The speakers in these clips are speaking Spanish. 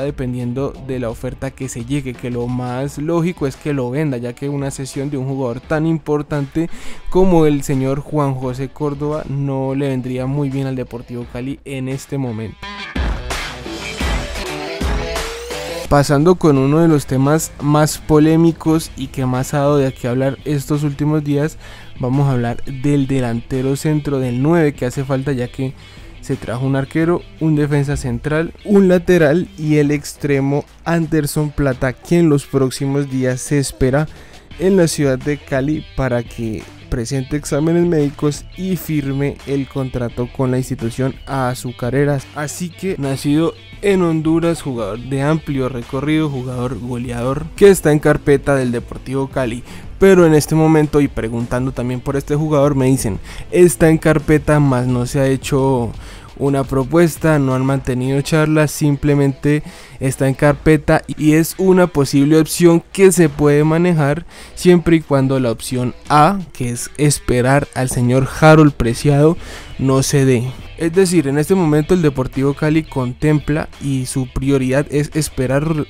está dependiendo de la oferta que se llegue, que lo más lógico es que lo venda, ya que una cesión de un jugador tan importante como el señor Juan José Córdoba no le vendría muy bien al Deportivo Cali en este momento. Pasando con uno de los temas más polémicos y que más ha dado de qué hablar estos últimos días, vamos a hablar del delantero centro, del 9 que hace falta, ya que se trajo un arquero, un defensa central, un lateral y el extremo Anderson Plata, que en los próximos días se espera en la ciudad de Cali para que presente exámenes médicos y firme el contrato con la institución azucareras. Así que nacido en Honduras, jugador de amplio recorrido, jugador goleador que está en carpeta del Deportivo Cali. Pero en este momento, y preguntando también por este jugador, me dicen, está en carpeta, más no se ha hecho una propuesta, no han mantenido charlas, simplemente está en carpeta y es una posible opción que se puede manejar siempre y cuando la opción A, que es esperar al señor Harold Preciado, no se dé. Es decir, en este momento el Deportivo Cali contempla y su prioridad es esperar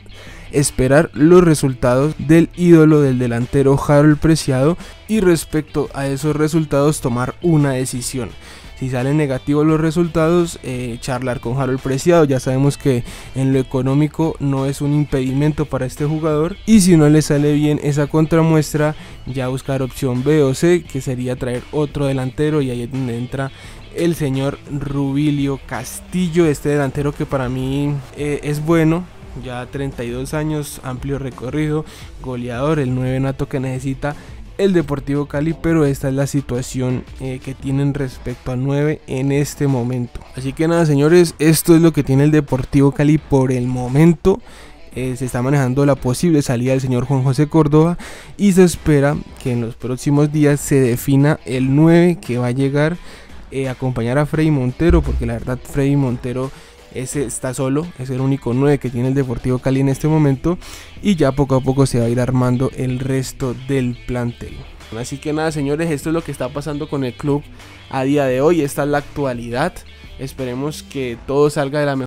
los resultados del ídolo del delantero Harold Preciado y respecto a esos resultados tomar una decisión. Si salen negativos los resultados, charlar con Harold Preciado. Ya sabemos que en lo económico no es un impedimento para este jugador. Y si no le sale bien esa contramuestra, ya buscar opción B o C, que sería traer otro delantero. Y ahí es donde entra el señor Rubilio Castillo, este delantero que para mí es bueno. Ya 32 años, amplio recorrido, goleador, el 9 nato que necesita el Deportivo Cali, pero esta es la situación que tienen respecto al 9 en este momento. Así que nada, señores, esto es lo que tiene el Deportivo Cali por el momento. Se está manejando la posible salida del señor Juan José Córdoba y se espera que en los próximos días se defina el 9 que va a llegar a acompañar a Freddy Montero, porque la verdad Freddy Montero ese está solo, es el único 9 que tiene el Deportivo Cali en este momento y ya poco a poco se va a ir armando el resto del plantel. Así que nada, señores, esto es lo que está pasando con el club a día de hoy, esta es la actualidad. Esperemos que todo salga de la mejor